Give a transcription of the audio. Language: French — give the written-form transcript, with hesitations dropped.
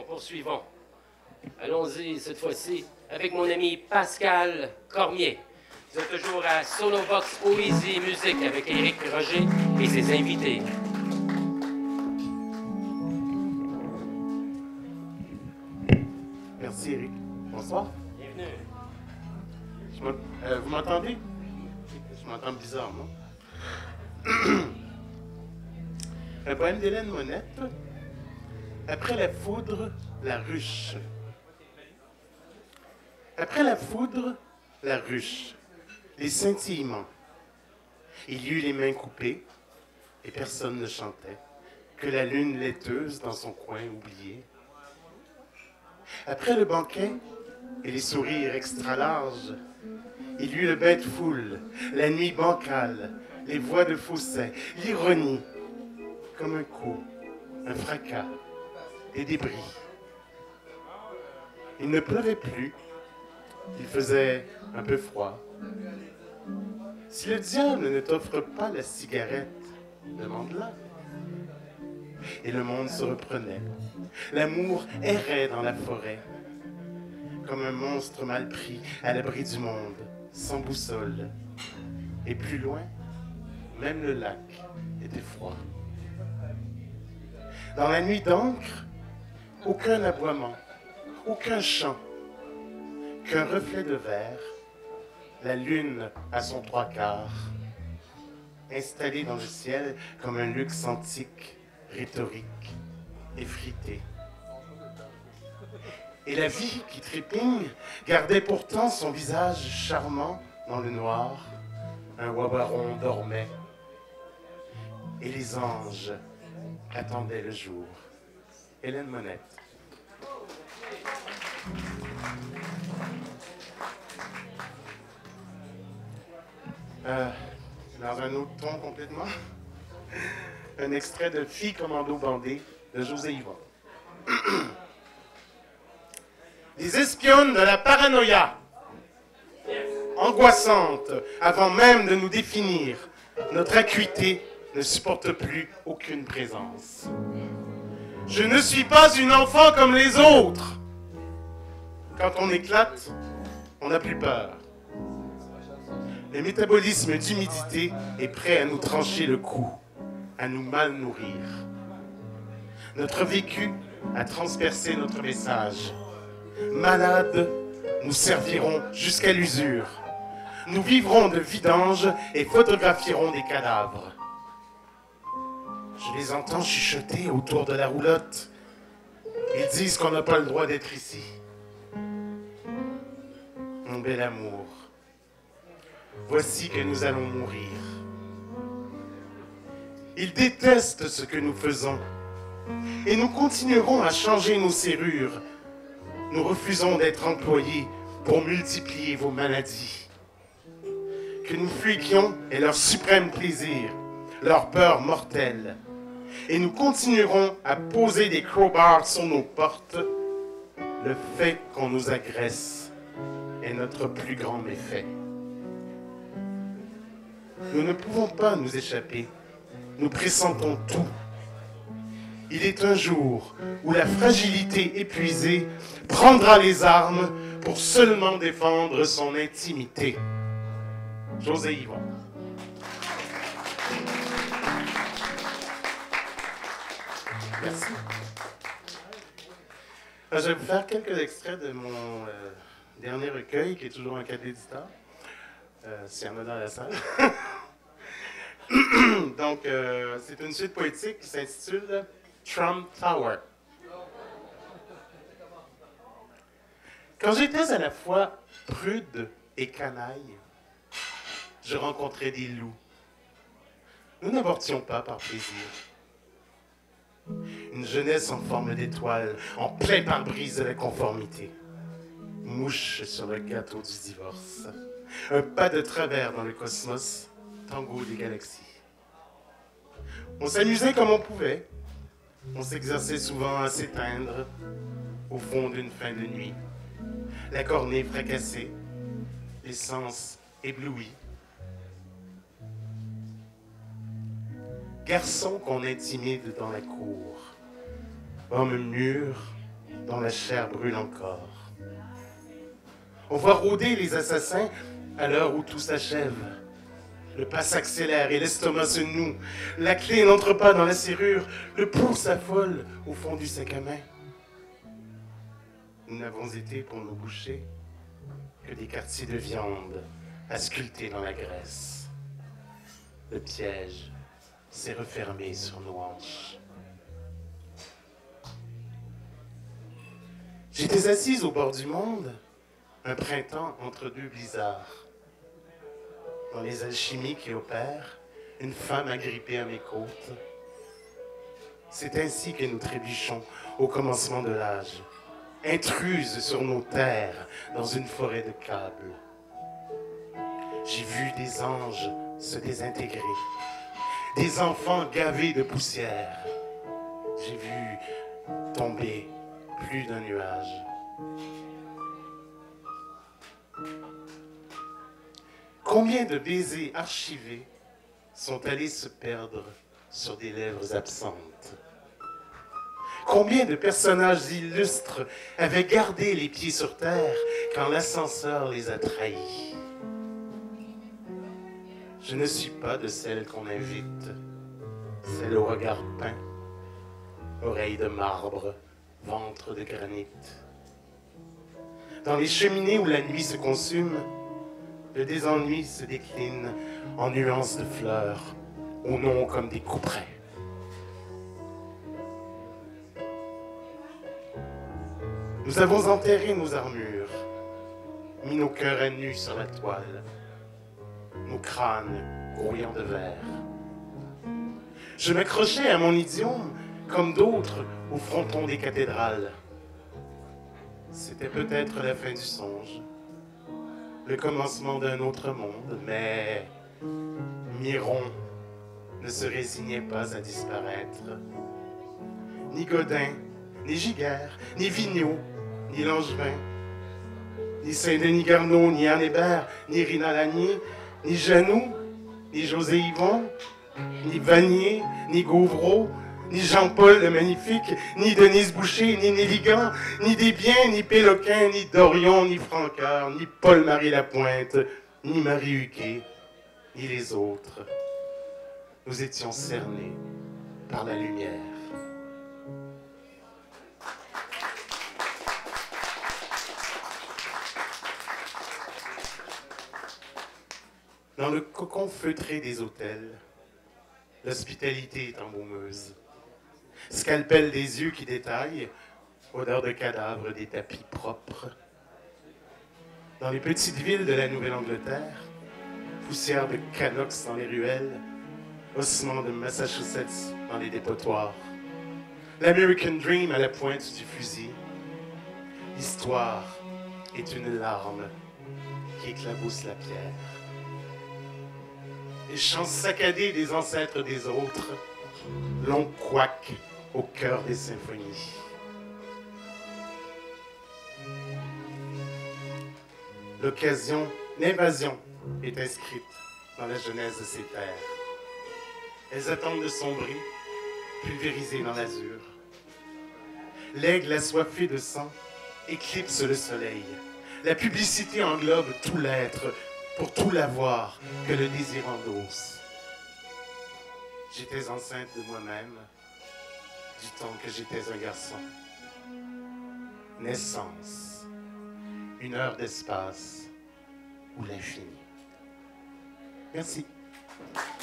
poursuivons. Allons-y cette fois-ci avec mon ami Pascal Cormier. Vous êtes toujours à Sonovox Poésie Musique avec Éric Roger et ses invités. Merci Éric. Bonsoir. Bienvenue. Vous m'entendez? Je m'entends bizarre, non? Un poème d'Hélène Monette. Après la foudre, la ruche. Après la foudre, la ruche. Les scintillements. Il y eut les mains coupées et personne ne chantait, que la lune laiteuse dans son coin oublié. Après le banquet et les sourires extra larges, il y eut le bain de foule, la nuit bancale, les voix de fausset, l'ironie, comme un coup, un fracas, des débris. Il ne pleuvait plus, il faisait un peu froid. Si le diable ne t'offre pas la cigarette, demande-la. Et le monde se reprenait. L'amour errait dans la forêt, comme un monstre mal pris à l'abri du monde, sans boussole. Et plus loin, même le lac était froid. Dans la nuit d'encre, aucun aboiement, aucun chant, qu'un reflet de verre, la lune à son trois quarts, installée dans le ciel comme un luxe antique, rhétorique, effrité. Et la vie qui trépigne gardait pourtant son visage charmant dans le noir. Un wabaron dormait et les anges attendaient le jour. Hélène Monette. Dans un autre ton complètement, un extrait de Fille commando bandée de José Yvon. Les espionnes de la paranoïa, angoissante avant même de nous définir, notre acuité ne supporte plus aucune présence. Je ne suis pas une enfant comme les autres. Quand on éclate, on n'a plus peur. Le métabolisme d'humidité est prêt à nous trancher le cou, à nous mal nourrir. Notre vécu a transpercé notre message. Malades, nous servirons jusqu'à l'usure. Nous vivrons de vidanges et photographierons des cadavres. Je les entends chuchoter autour de la roulotte. Ils disent qu'on n'a pas le droit d'être ici. Mon bel amour, voici que nous allons mourir. Ils détestent ce que nous faisons et nous continuerons à changer nos serrures. Nous refusons d'être employés pour multiplier vos maladies. Que nous fuiquions est leur suprême plaisir, leur peur mortelle. Et nous continuerons à poser des crowbars sur nos portes. Le fait qu'on nous agresse est notre plus grand méfait. Nous ne pouvons pas nous échapper. Nous pressentons tout. Il est un jour où la fragilité épuisée prendra les armes pour seulement défendre son intimité. José Yvon. Merci. Je vais vous faire quelques extraits de mon dernier recueil, qui est toujours un cadeau d'éditeur, s'il y en a dans la salle. Donc, c'est une suite poétique qui s'intitule Trump Tower. Quand j'étais à la fois prude et canaille, je rencontrais des loups. Nous n'avortions pas par plaisir. Une jeunesse en forme d'étoile, en plein pare-brise de la conformité. Mouche sur le gâteau du divorce. Un pas de travers dans le cosmos, tango des galaxies. On s'amusait comme on pouvait. On s'exerçait souvent à s'éteindre au fond d'une fin de nuit. La cornée fracassée, les sens éblouis. Garçon qu'on intimide dans la cour. Homme mûr dont la chair brûle encore. On voit rôder les assassins à l'heure où tout s'achève. Le pas s'accélère et l'estomac se noue. La clé n'entre pas dans la serrure. Le pouls s'affole au fond du sac à main. Nous n'avons été pour nos bouchers que des quartiers de viande à sculpter dans la graisse. Le piège s'est refermé sur nos hanches. J'étais assise au bord du monde, un printemps entre deux blizzards. Dans les alchimies qui opèrent, une femme agrippée à mes côtes. C'est ainsi que nous trébuchons au commencement de l'âge, intruses sur nos terres dans une forêt de câbles. J'ai vu des anges se désintégrer, des enfants gavés de poussière. J'ai vu tomber plus d'un nuage. Combien de baisers archivés sont allés se perdre sur des lèvres absentes? Combien de personnages illustres avaient gardé les pieds sur terre quand l'ascenseur les a trahis? Je ne suis pas de celles qu'on invite, celles au regard peint, oreilles de marbre, ventre de granit. Dans les cheminées où la nuit se consume, le désennui se décline en nuances de fleurs, au nom comme des couperets. Nous avons enterré nos armures, mis nos cœurs à nu sur la toile, nos crânes grouillants de verre. Je m'accrochais à mon idiome comme d'autres au fronton des cathédrales. C'était peut-être la fin du songe, le commencement d'un autre monde, mais Miron ne se résignait pas à disparaître. Ni Godin, ni Giguère, ni Vigneault, ni Langevin, ni Saint-Denis Garneau, ni Anne Hébert, ni Rina Lanier, ni Janoux, ni José Yvon, ni Vanier, ni Gauvreau, ni Jean-Paul le Magnifique, ni Denise Boucher, ni Néligan, ni Desbiens, ni Péloquin, ni Dorion, ni Francœur, ni Paul-Marie Lapointe, ni Marie Huquet, ni les autres. Nous étions cernés par la lumière. Dans le cocon feutré des hôtels, l'hospitalité est embaumeuse. Scalpel des yeux qui détaillent, odeur de cadavres des tapis propres. Dans les petites villes de la Nouvelle-Angleterre, poussière de Canox dans les ruelles, ossements de Massachusetts dans les dépotoirs. L'American Dream à la pointe du fusil. L'histoire est une larme qui éclabousse la pierre. Les chants saccadés des ancêtres des autres, long couac au cœur des symphonies. L'invasion est inscrite dans la genèse de ces terres. Elles attendent de sombrer, pulvérisées dans l'azur. L'aigle assoiffé de sang éclipse le soleil. La publicité englobe tout l'être, pour tout l'avoir que le désir endosse. J'étais enceinte de moi-même, du temps que j'étais un garçon. Naissance, une heure d'espace ou l'infini. Merci.